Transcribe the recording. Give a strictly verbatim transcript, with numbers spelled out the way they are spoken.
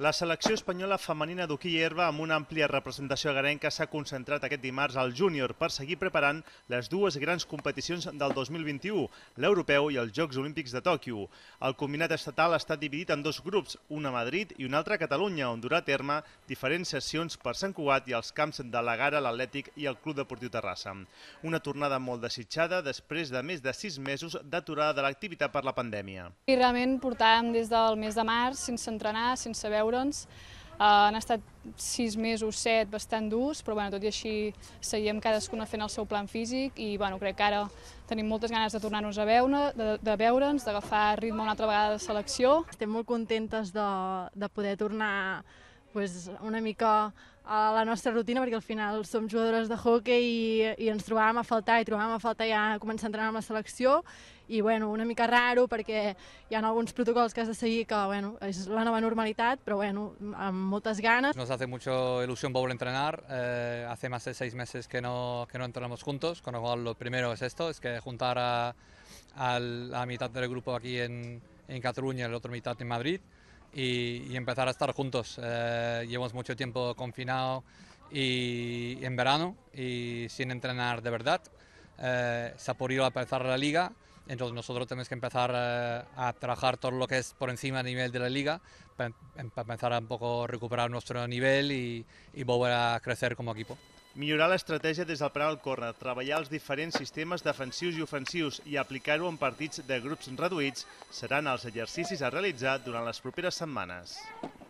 La selecció espanyola femenina d'hoquei herba amb una àmplia representació agarenca s'ha concentrat aquest dimarts al júnior per seguir preparant les dues grans competicions del dos mil vint-i-u, l'Europeu i els Jocs Olímpics de Tòquio. El combinat estatal està dividit en dos grups, un a Madrid i un altre a Catalunya, on durà a terme diferents sessions per Sant Cugat i els camps de l'Egara, l'Atlètic i el Club Deportiu Terrassa. Una tornada molt desitjada després de més de sis mesos d'aturada de l'activitat per la pandèmia. I realment portàvem des del mes de març sense entrenar, sense veure'ns. Han estat sis mesos, set, bastant durs, però bueno, tot i així seguíem cadascuna fent el seu plan físic i bueno, crec que ara tenim moltes ganes de tornar-nos a veure, de, de veure'ns, d'agafar ritme una altra vegada de selecció. Estem molt contentes de, de poder tornar pues, una mica a la nostra rutina, perquè al final som jugadores de hoquei i, i ens trobàvem a faltar i trobàvem a faltar ja començar a entrenar amb la selecció i bueno, una mica raro perquè hi ha alguns protocols que has de seguir que bueno, és la nova normalitat, però bueno, amb moltes ganes. Nos hace mucha ilusión volver a entrenar, eh, hace más de seis meses que no, que no entrenamos juntos, con lo cual lo primero es esto, es que juntar a, a la mitad del grupo aquí en, en Cataluña y la otra mitad en Madrid. Y, y empezar a estar juntos. Eh, llevamos mucho tiempo confinado y en verano y sin entrenar de verdad. Eh, se ha podido empezar la liga, entonces nosotros tenemos que empezar eh, a trabajar todo lo que es por encima del nivel de la liga para, para empezar a un poco recuperar nuestro nivel y, y volver a crecer como equipo. Millorar l'estratègia des del penal córner, treballar els diferents sistemes defensius i ofensius i aplicar-ho en partits de grups reduïts seran els exercicis a realitzar durant les properes setmanes.